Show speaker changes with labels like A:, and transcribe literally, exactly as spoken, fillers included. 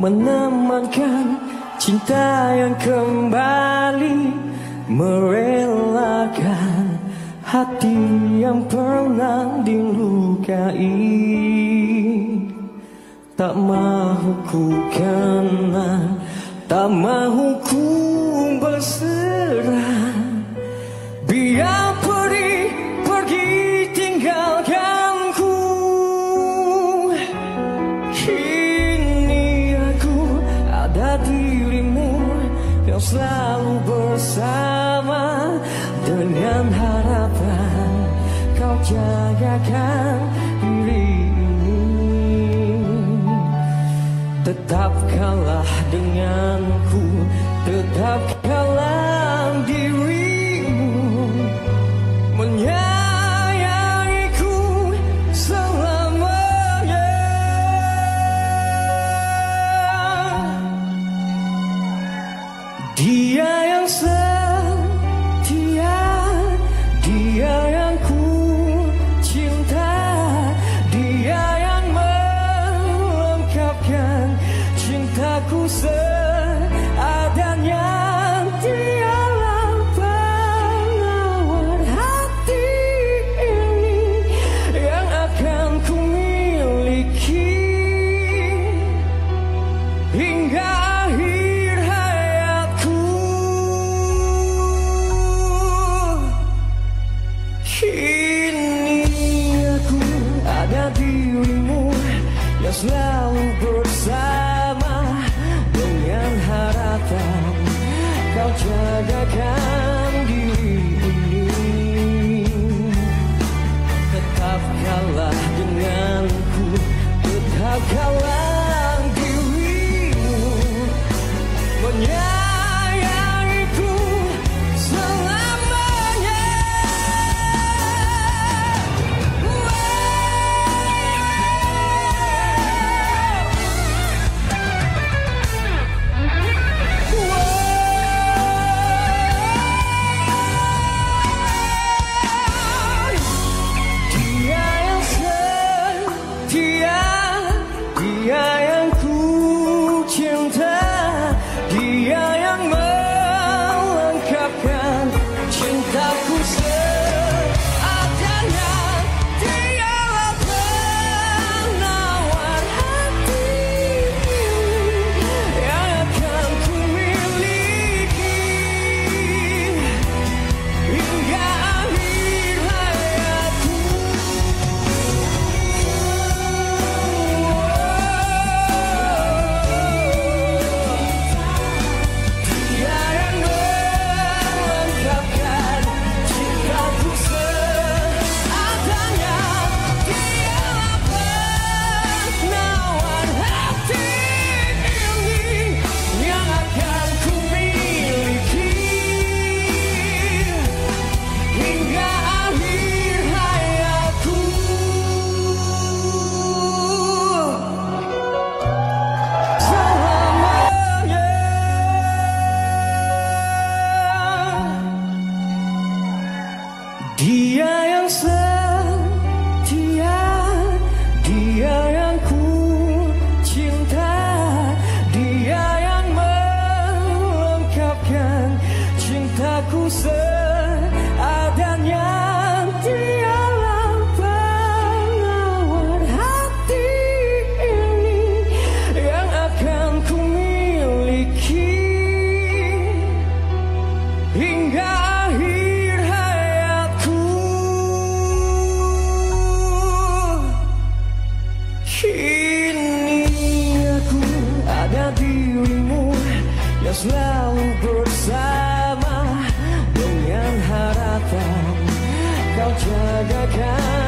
A: menemankan cinta yang kembali, merelakan hati yang pernah dilukai. Tak mahu ku kenal, tak mahu ku berserah. Biar pergi, pergi tinggalkanku. Kini aku ada dirimu yang selalu bersama, dengan harapan kau jagakan diri ini. Tetapkanlah denganku, tetapkanlah dirimu, menyayangiku selamanya. Dia yang setia, dia yang ku cinta, dia yang melengkapkan cintaku seadanya. Dialah penawar hati ini yang akan ku miliki hingga akhir hayatku. Kini aku ada dirimu yang selalu bersama, dengan harapan kau jagakan diri ini. Tetapkanlah denganku, tetapkanlah dirimu, menyayangiku selamanya. Dia yang setia, dia yang ku cinta, dia yang melengkapkan cintaku seadanya. Dialah penawar hati ini yang akan ku miliki hingga akhir hayatku. Dia yang melengkapkan cintaku seadanya. Dialah penawar hati ini yang akan ku miliki hingga akhir hayatku. Selamanya. Dia yang setia, dia yang ku cinta, dia yang melengkapkan cintaku seadanya. Dialah penawar hati ini yang akan ku miliki hingga akhir hayatku. Kini aku ada dirimu yang selalu bersama, dengan harapan kau jagakan